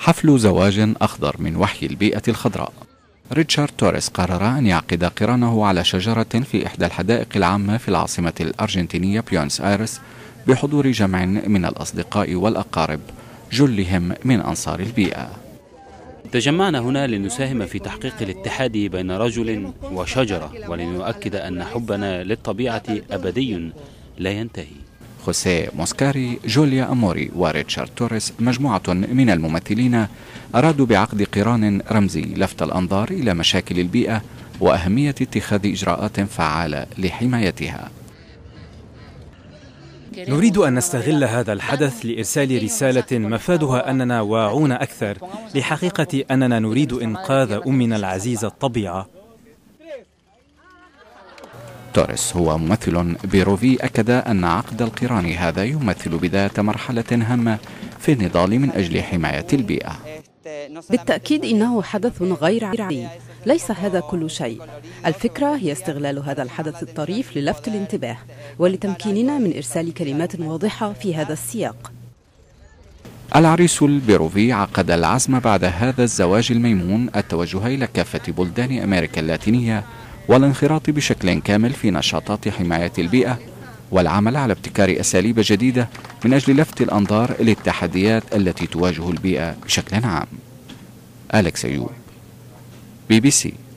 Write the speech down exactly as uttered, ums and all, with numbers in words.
حفل زواج أخضر من وحي البيئة الخضراء. ريتشارد توريس قرر أن يعقد قرانه على شجرة في إحدى الحدائق العامة في العاصمة الأرجنتينية بيونس آيرس بحضور جمع من الأصدقاء والأقارب جلهم من أنصار البيئة. تجمعنا هنا لنساهم في تحقيق الاتحاد بين رجل وشجرة ولنؤكد أن حبنا للطبيعة أبدي لا ينتهي. خوسيه موسكاري، جوليا أموري وريتشارد توريس مجموعة من الممثلين أرادوا بعقد قران رمزي لفت الأنظار إلى مشاكل البيئة وأهمية اتخاذ إجراءات فعالة لحمايتها. نريد أن نستغل هذا الحدث لإرسال رسالة مفادها أننا واعون أكثر لحقيقة أننا نريد إنقاذ أمنا العزيزة الطبيعة. توريس هو ممثل بيروفي أكد أن عقد القران هذا يمثل بداية مرحلة هامة في النضال من أجل حماية البيئة. بالتأكيد إنه حدث غير عادي، ليس هذا كل شيء. الفكرة هي استغلال هذا الحدث الطريف للفت الانتباه ولتمكيننا من إرسال كلمات واضحة في هذا السياق. العريس البيروفي عقد العزم بعد هذا الزواج الميمون التوجه إلى كافة بلدان أمريكا اللاتينية والانخراط بشكل كامل في نشاطات حماية البيئة والعمل على ابتكار أساليب جديدة من أجل لفت الأنظار للتحديات التي تواجه البيئة بشكل عام. أليكس أيوب، بي بي سي.